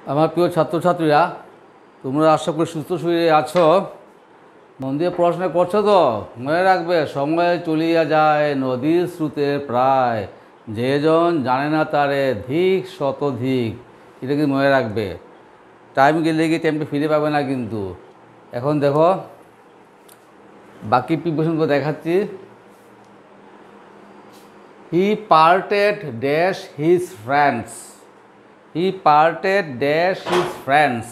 আমার প্রিয় ছাত্রছাত্রীরা, তোমরা আশা করি সুস্থ শরীরে আছো, মন দিয়ে পড়াশোনা করছো তো? মনে রাখবে, সময় চলিয়া যায় নদীর স্রোতের প্রায়, যেজন জানে না তারে ধিক শতধিক। এটা কিন্তু মনে রাখবে। টাইম গেলে গিয়ে টাইমটা ফিরে পাবে না কিন্তু। এখন দেখো, বাকি প্রিপারেশনগুলো দেখাচ্ছি। He parted dash his friends. He parted dash his friends.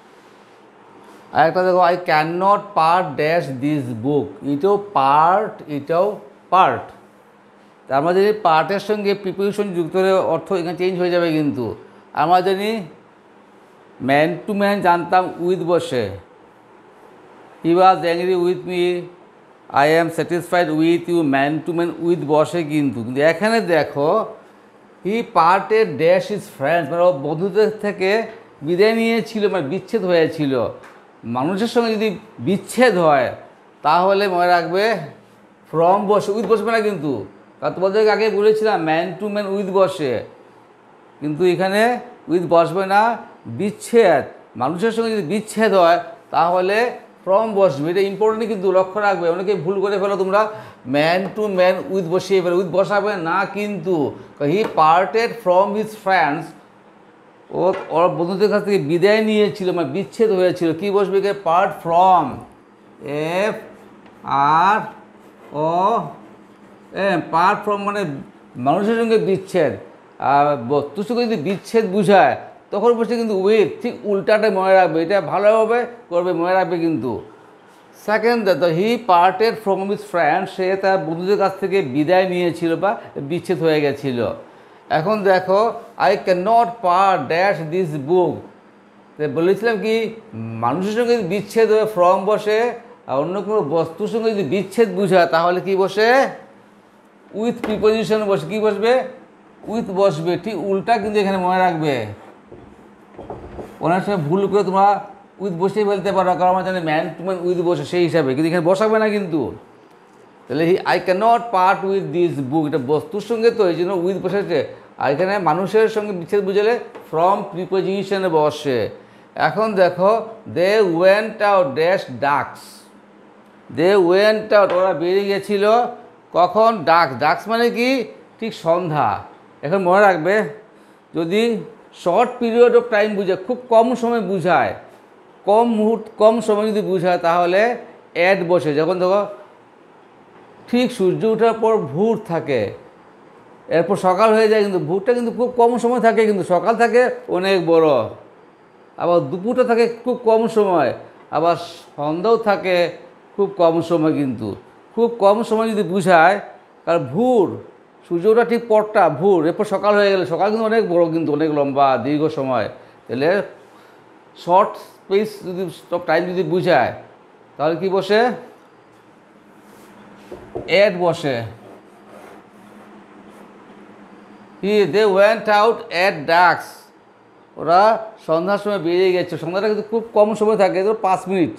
আরেকটা দেখো, I can not part dash this book. এটাও পার্ট। আমরা জানি পার্টের সঙ্গে প্রিপোজিশন যুক্ত হলে অর্থ এখানে চেঞ্জ হয়ে যাবে কিন্তু। আমরা জানি ম্যান টু ম্যান জানতাম উইথ বসে। He was angry with me, I am satisfied with you, man to man with বসে কিন্তু। কিন্তু এখানে দেখো, he parted dash is friends, মানে ও বন্ধুদের থেকে বিদায় নিয়েছিল, মানে বিচ্ছেদ হয়েছিল। মানুষের সঙ্গে যদি বিচ্ছেদ হয় তাহলে মনে রাখবে ফ্রম বসে, উইথ বসবে না কিন্তু। কারণ তোমাদেরকে আগে বলেছিলাম ম্যান টু ম্যান উইথ বসে, কিন্তু এখানে উইথ বসবে না, বিচ্ছেদ। মানুষের সঙ্গে যদি বিচ্ছেদ হয় তাহলে ফ্রম বসবে। এটা ইম্পর্টেন্ট কিন্তু, লক্ষ্য রাখবে। অনেকে ভুল করে ফেলো তোমরা, ম্যান টু ম্যান উইথ বসিয়ে ফেলো, উইথ বসাবে না কিন্তু। He parted from his friends, ওর বন্ধুদের কাছ থেকে বিদায় নিয়েছিল, মানে বিচ্ছেদ হয়েছিল। কি বসবে? Part from, F R O M, part from মানে মানুষের সঙ্গে বিচ্ছেদ। আর বস্তুর সঙ্গে যদি বিচ্ছেদ বুঝায় তখন বসে কিন্তু উইথ, ঠিক উল্টাটা মনে রাখবে। এটা ভালোভাবে করবে, মনে রাখবে কিন্তু। Second, he parted from his friend, সে তার বন্ধুদের কাছ থেকে বিদায় নিয়েছিল বা বিচ্ছেদ হয়ে গেছিল। এখন দেখো, I can not part dash this book. বলেছিলাম কি, মানুষের সঙ্গে যদি বিচ্ছেদ হয়ে ফ্রম বসে, আর অন্য কোনো বস্তুর সঙ্গে যদি বিচ্ছেদ বুঝায় তাহলে কি বসে? উইথ প্রিপোজিশন বসে। কি বসবে? উইথ বসবে। ঠিক উল্টা কিন্তু এখানে মনে রাখবে। অনেক সময় ভুল করে তোমরা উইথ বসেই ফেলতে পারো, কারণ আমার জানি ম্যান টু ম্যান উইথ বসে সেই হিসাবে, কিন্তু এখানে বসাবে না কিন্তু। তাহলে I can not part with this book, এটা বস্তুর সঙ্গে, তো এই জন্য উইথ বসেছে। আর এখানে মানুষের সঙ্গে বিচ্ছেদ বুঝালে ফ্রম প্রিপোজিশনে বসে। এখন দেখো, দে ওয়েন্ট আউট ড্যাশ ডাক্স। দে ওয়েন্ট আউট, ওরা বেরিয়ে গেছিল। কখন? ডাক্স মানে কি? ঠিক সন্ধ্যা। এখন মনে রাখবে, যদি শর্ট পিরিয়ড অফ টাইম বুঝায়, খুব কম সময় বুঝায়, কম সময় যদি বুঝায় তাহলে অ্যাড বসে। যখন দেখো ঠিক সূর্য ওঠার পর ভোর থাকে, এরপর সকাল হয়ে যায়, কিন্তু ভোরটা কিন্তু খুব কম সময় থাকে, কিন্তু সকাল থাকে অনেক বড়। আবার দুপুরটা থাকে খুব কম সময়, আবার সন্ধ্যাও থাকে খুব কম সময় কিন্তু। খুব কম সময় যদি বুঝায়, কারণ ভোর, সূর্য ওঠা ঠিক পরটা ভোর, এরপর সকাল হয়ে গেলে, সকাল কিন্তু অনেক বড়, কিন্তু অনেক লম্বা দীর্ঘ সময়। তাহলে শর্ট স্পেস যদি অফ টাইম যদি বুঝায় তাহলে কি বসে? অ্যাড বসে। দে ওয়েন্ট আউট অ্যাট ডাক্স, ওরা সন্ধ্যার সময় বেরিয়ে গেছে। সন্ধ্যাটা কিন্তু খুব কম সময় থাকে, 5 মিনিট।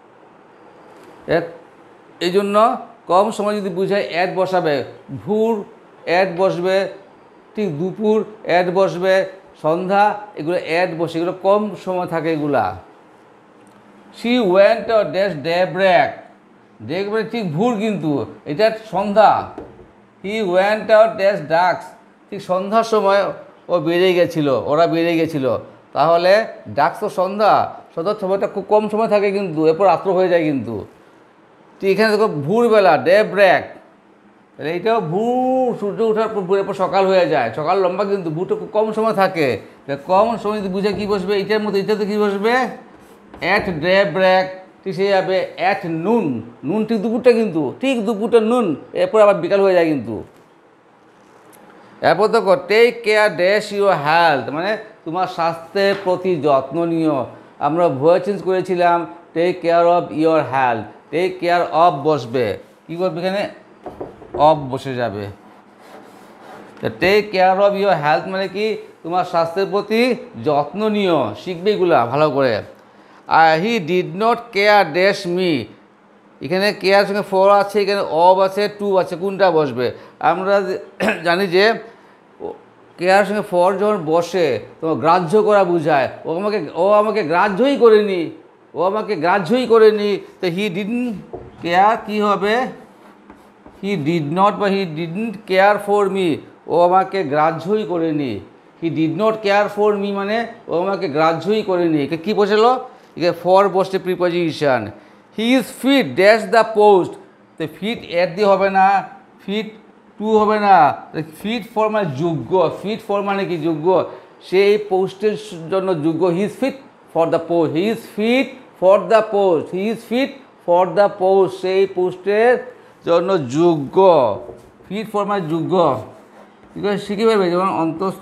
এই জন্য কম সময় যদি বুঝায় অ্যাড বসাবে। ভোর অ্যাড বসবে, ঠিক দুপুর অ্যাড বসবে, সন্ধ্যা, এগুলো অ্যাড বসে, এগুলো কম সময় থাকে এগুলা। She went out dash daybreak, day ঠিক ভোর কিন্তু, এটা সন্ধ্যা। হি ওয়েন্ট আউট ড্যাশ ডাক্স, ঠিক সন্ধ্যার সময় ও বেরিয়ে গেছিলো, ওরা বেরিয়ে গেছিলো। তাহলে ডাক্স তো সন্ধ্যার সময়টা খুব কম সময় থাকে কিন্তু, এরপর রাত্র হয়ে যায় কিন্তু। ঠিক এখানে দেখো ভোরবেলা, ডে ব্রেক, তাহলে এইটাও ভোর, সূর্য ওঠার পর ভোরের পর সকাল হয়ে যায়। সকাল লম্বা কিন্তু ভোরটা খুব কম সময় থাকে। কম সময় যদি বুঝে কী বসবে? এইটার মধ্যে এটাতে কী বসবে? At day break. ঠিক সেই যাবে অ্যাট নুন, নুন ঠিক দুপুরটা কিন্তু, ঠিক দুপুরটা নুন, এরপর আবার বিকাল হয়ে যায় কিন্তু। এরপর দেখো, take care dash your health, মানে তোমার স্বাস্থ্যের প্রতি যত্ন নিও। আমরা ভয়েস চেঞ্জ করেছিলাম, take care of your health. Take care of বসবে, কী করবে? এখানে অফ বসে যাবে। Take care of your health মানে কি? তোমার স্বাস্থ্যের প্রতি যত্ন নিও। শিখবে এগুলা ভালো করে। He did not care dash me, এখানে কেয়ার সঙ্গে ফর আছে, এখানে অব আছে, টু আছে, কোনটা বসবে? আমরা জানি যে কেয়ার সঙ্গে ফর যখন বসে তোমার গ্রাহ্য করা বোঝায়, ও আমাকে গ্রাহ্যই করেনি, ও আমাকে গ্রাহ্যই করেনি। তো হি ডিডন্ট কেয়ার কী হবে, হি ডিড নট বা he didn't care for me, ও আমাকে গ্রাহ্যই করেনি। He did not care for me মানে ও আমাকে গ্রাহ্যই করেনি। একে কী বসেলো, একে ফর বসছে preposition. He is fit dash the post, তো ফিট এর দিয়ে হবে না, ফিট টু হবে না, ফিট ফর মানে যোগ্য, ফিট ফর মানে কি যোগ্য, সেই পোস্টের জন্য যোগ্য। He is fit for the post, he is fit for the post, he is fit for the post, সেই পোস্টের জন্য যোগ্য। ফিট ফর মানে যোগ্য, ঠিক আছে শিখে পারবে। যেমন অন্তস্থ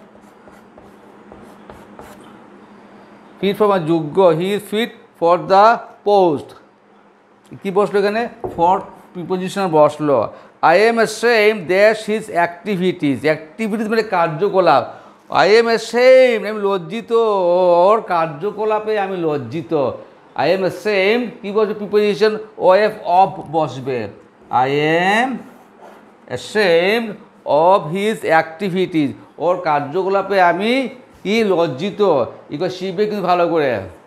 ফিট ফর মানে যোগ্য, he is fit for the post. কী বসলো এখানে, ফর প্রিপোজিশন বসলো। I am ashamed that his activities, activities মানে কার্যকলাপ। আই এম অ্যাশেমড আমি লজ্জিত, ওর কার্যকলাপে আমি লজ্জিত। আই এম অ্যাশেমড কী বসবে প্রিপোজিশন, ও এফ অফ বসবে। I am ashamed of his activities, ওর কার্যকলাপে আমি কি লজ্জিত। এগুলো শিখবে কিন্তু ভালো করে।